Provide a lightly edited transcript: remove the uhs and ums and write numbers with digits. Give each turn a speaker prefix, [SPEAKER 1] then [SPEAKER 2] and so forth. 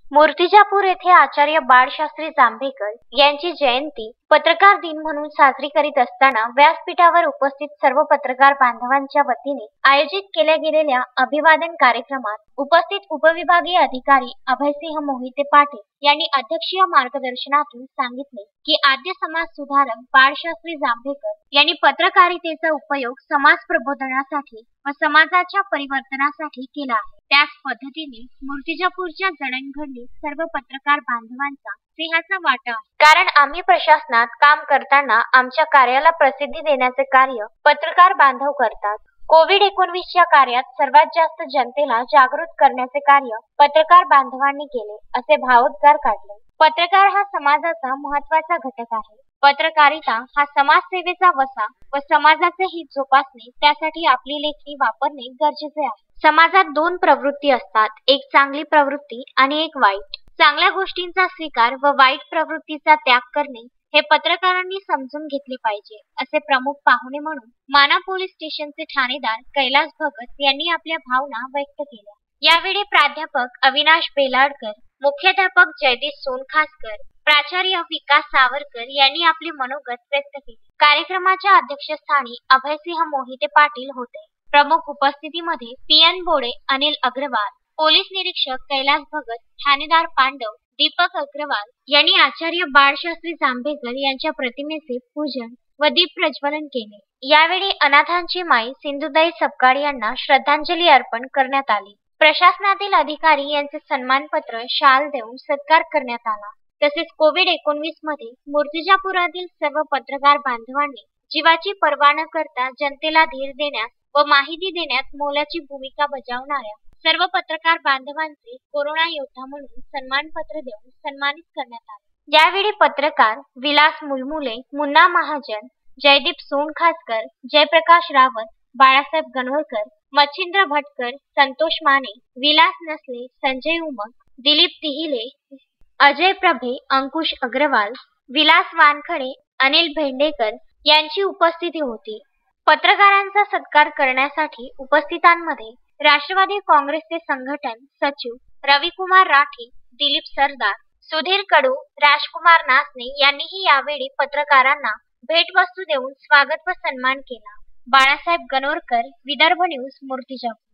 [SPEAKER 1] मूर्तिजापूर येथे आचार्य बाळशास्त्री जांभेकर यांची जयंती पत्रकार दिन म्हणून साजरी करीत असताना व्यासपीठावर उपस्थित सर्व पत्रकार बांधवांच्या वतीने आयोजित केल्या गेलेल्या अभिवादन कार्यक्रमात उपस्थित उपविभागीय अधिकारी अभयसिंह मोहिते पाटील यांनी अध्यक्षीय मार्गदर्शनातून सांगितले की आद्य समाज सुधारक बाळशास्त्री जांभेकर यांनी पत्रकारितेचा उपयोग समाज प्रबोधनासाठी व समाजाच्या परिवर्तनासाठी केला आहे। त्याच पद्धतीने मूर्तिजापूरच्या जडणघडणीत सर्व पत्रकार बांधवांचा सिंहाचा वाटा आहे, कारण आम्ही प्रशासनात काम करताना आमच्या कार्याला प्रसिद्धी देण्याचे कार्य पत्रकार बांधव करतात। कोविड-19च्या कार्यात सर्वात जास्त जनतेला जागृत करण्याचे कार्य पत्रकार बांधवांनी केले असे भावोद्गार काढले। पत्रकार हा समाजाचा महत्त्वाचा घटक आहे। पत्रकारिता हा समाजसेवेचा वसा व समाजाचे हित जोपासणे त्यासाठी आपली लेखणी वापरणे गरजेचे आहे। समाजात दोन प्रवृत्ती असतात, एक चांगली प्रवृत्ती आणि एक वाईट। चांगल्या गोष्टींचा स्वीकार व वाईट प्रवृत्तीचा त्याग करणे हे पत्रकारांनी समजून घेतले पाहिजे असे प्रमुख पाहुणे म्हणून माना पोलीस स्टेशनचे ठाणेदार कैलास भगत यांनी आपल्या भावना व्यक्त केल्या। यावेळी प्राध्यापक अविनाश बेलाडकर, मुख्याध्यापक जयदीप सोनखासकर, प्राचार्य विकास सावरकर यांनी आपले मनोगत व्यक्त केले। कार्यक्रमाच्या अध्यक्षस्थानी अभयसिंह मोहिते पाटील होते। प्रमुख उपस्थितीमध्ये पीएन बोडे, अनिल अग्रवाल, पोलीस निरीक्षक कैलास भगत, ठाणेदार पांडव, दीपक अग्रवाल यांनी आचार्य बाळशास्त्री जांभेकर यांच्या प्रतिमेचे पूजन व दीप प्रज्वलन केले। यावेळी अनाथांची माई सिंधुताई सपकाळ यांना श्रद्धांजली अर्पण करण्यात आली। प्रशासनातील अधिकारी यांचे सन्मानपत्र, शाल देऊन सत्कार करण्यात आला। तसेच कोविड-19 मध्ये मूर्तिजापुरातील सर्व पत्रकार बांधवांनी जीवाची पर्वा न करता जनतेला धीर देण्यास व माहिती देण्यात मोलाची भूमिका बजावणाऱ्या सर्व पत्रकार बांधवांचे कोरोना योद्धा म्हणून सन्मानपत्र देऊन सन्मानित करण्यात आले। यावेळी पत्रकार विलास मुलमुले, मुन्ना महाजन, जयदीप सोनखासकर, जयप्रकाश रावत, बाळासाहेब गणवळकर, मच्छिंद्र भटकर, संतोष माने, विलास नसले, संजय उमक, दिलीप तिहिले, अजय प्रभे, अंकुश अग्रवाल, विलास वानखडे, अनिल भेंडेकर यांची उपस्थिती होती। पत्रकारांचा सत्कार करण्यासाठी उपस्थितांमध्ये राष्ट्रवादी काँग्रेसचे संघटन सचिव रविकुमार राठी, दिलीप सरदार, सुधीर कडू, राजकुमार नासने यांनीही यावेळी पत्रकारांना भेटवस्तू देऊन स्वागत व सन्मान केला। बाळासाहेब गणोरकर, विदर्भ न्यूज, मूर्तिजापूर।